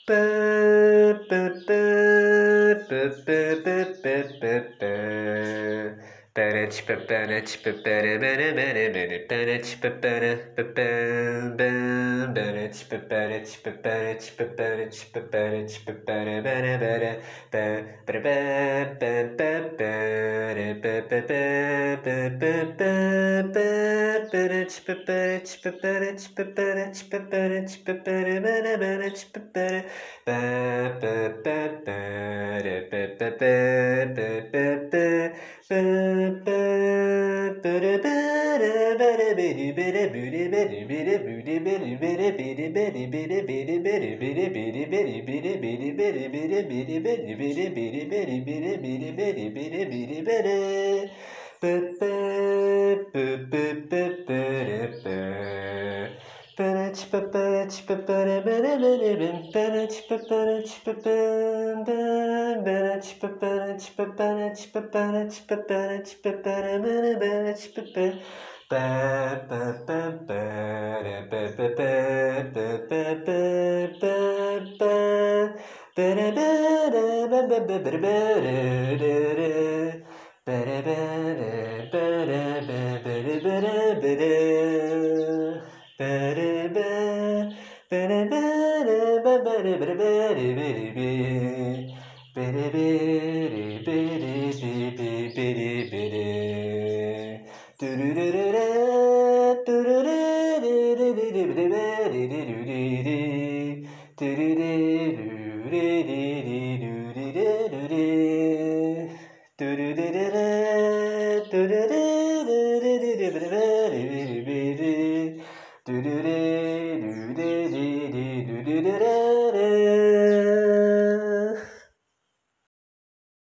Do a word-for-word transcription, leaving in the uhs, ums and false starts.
ぷーぷぷぷぷぷぷぷペレチペペレチペペレベレベレベレペレチペペレペペンベンベレチペペレチペペレチペペレチペペレチペペレベレベレペペレペペペペレペペペペペペペペレチペペレチペペレチペペレチペペレチペペレベレベレチペペレペペペペレペペペペペペペペレベレベレベリベレブリベリベレブリベリベレビリベリベレビリベリビリビリベリビリビリベリビリビリベリビリビリベリビリビリベリビリビリベレペペペペペペレペペレチペペレチペペレベレベレベンペレチペペレチペペンベンベレチペペレチペペレチペペレチペペレチペペレベレベレチペペペペペペレペペペペペペペペペレベレベベベベレベレレレベレベレベレベベレベレベレベレベベレベレベベレベレベレベレベレベレベレベレベレベレベレトゥルルルレトゥルルルルルルルルルルルルトゥルルルレレレルリレルレトゥルルルレトゥルル